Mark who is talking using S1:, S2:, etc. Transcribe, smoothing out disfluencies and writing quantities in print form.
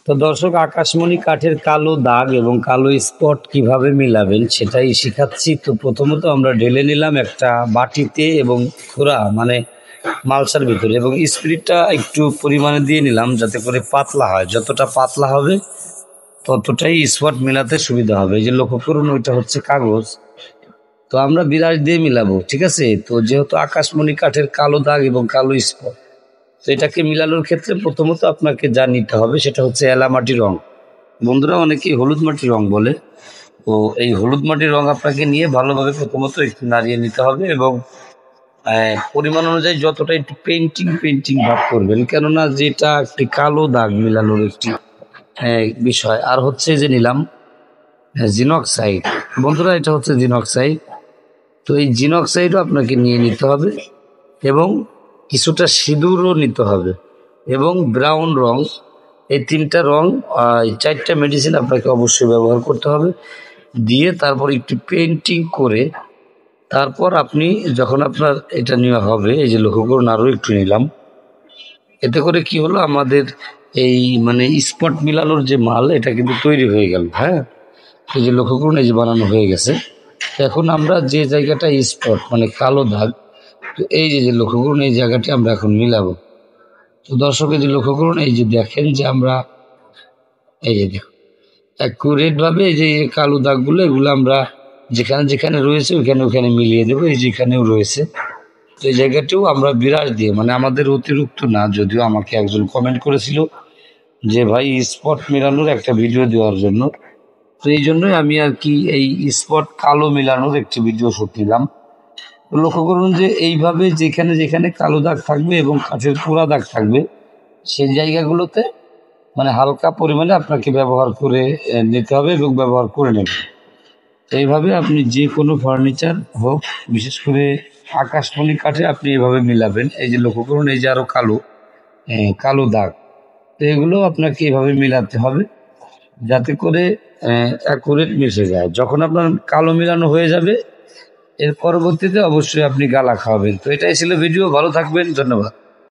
S1: তো দর্শক, আকাশমণি কাঠের কালো দাগ এবং কালো স্পট কিভাবে মিলাবেন সেটাই শেখাচ্ছি। তো প্রথমত আমরা ঢেলে নিলাম একটা বাটিতে এবং খোড়া মানে মালসার ভিতরে, এবং স্পিরিটটা একটু পরিমাণে দিয়ে নিলাম যাতে করে পাতলা হয়। যতটা পাতলা হবে ততটাই স্পট মেলাতে সুবিধা হবে। এই যে লক্ষ্য করুন, ওইটা হচ্ছে কাগজ। তো আমরা বিরাশ দিয়ে মিলাবো, ঠিক আছে। তো যেহেতু আকাশমণি কাঠের কালো দাগ এবং কালো স্পট, তো এটাকে মিলানোর ক্ষেত্রে প্রথমত আপনাকে যা নিতে হবে সেটা হচ্ছে এলামাটি রং। বন্ধুরা অনেকেই হলুদ মাটির রং বলে। তো এই হলুদ মাটির রং আপনাকে নিয়ে ভালোভাবে প্রথমত একটু নাড়িয়ে নিতে হবে, এবং পরিমাণ অনুযায়ী যতটা একটু পেন্টিং ভাব করবেন, কেননা যেটা একটি কালো দাগ মিলানোর একটি বিষয়। আর হচ্ছে যে নিলাম জিনক্সাইড। বন্ধুরা এটা হচ্ছে জিনক্সাইড। তো এই জিনক্সাইডও আপনাকে নিয়ে নিতে হবে, এবং কিছুটা সিঁদুরও নিতে হবে, এবং ব্রাউন রং। এই তিনটা রং, এই চারটা মেডিসিন আপনাকে অবশ্যই ব্যবহার করতে হবে। দিয়ে তারপর একটু পেন্টিং করে তারপর আপনি যখন আপনার এটা নেওয়া হবে, এই যে লক্ষ্য করুন আরও একটু নিলাম। এতে করে কি হলো, আমাদের এই মানে স্পট মিলানোর যে মাল এটা কিন্তু তৈরি হয়ে গেল। হ্যাঁ, এই যে লক্ষ্য করুন, এই যে বানানো হয়ে গেছে। এখন আমরা যে জায়গাটা স্পট মানে কালো দাগ, তো এই যে লক্ষ্য করুন এই জায়গাটি আমরা এখন মিলাবো। তো দর্শক এই যে লক্ষ্য করুন, এই যে দেখেন যে আমরা এই যে দেখুন অ্যাকুরেট ভাবে এই যে কালো দাগগুলো এগুলো আমরা যেখানে যেখানে রয়েছে ওখানে মিলিয়ে দেবো। এই যেখানেও রয়েছে, তো এই জায়গাটিও আমরা বিরাশ দিয়ে, মানে আমাদের অতিরিক্ত না, যদিও আমাকে একজন কমেন্ট করেছিল যে ভাই স্পট মেলানোর একটা ভিডিও দেওয়ার জন্য। তো এই জন্যই আমি আর কি এই স্পট কালো মেলানোর একটি ভিডিও শুট নিলাম। লক্ষ্য করুন যে এইভাবে যেখানে যেখানে কালো দাগ থাকবে এবং কাঠের পোড়া দাগ থাকবে সেই জায়গাগুলোতে মানে হালকা পরিমাণে আপনাকে ব্যবহার করে নিতে হবে এবং ব্যবহার করে নেবেন। এইভাবে আপনি যে কোনো ফার্নিচার হোক, বিশেষ করে আকাশমণি কাঠে আপনি এভাবে মিলাবেন। এই যে লক্ষ্য করুন, এই যে আরও কালো দাগ, তো এগুলো আপনাকে এভাবে মিলাতে হবে যাতে করে অ্যাকুরেট মিশে যায়। যখন আপনার কালো মিলানো হয়ে যাবে, এর পরবর্তীতে অবশ্যই আপনি গালা খাওয়াবেন। তো এটাই ছিল ভিডিও। ভালো থাকবেন, ধন্যবাদ।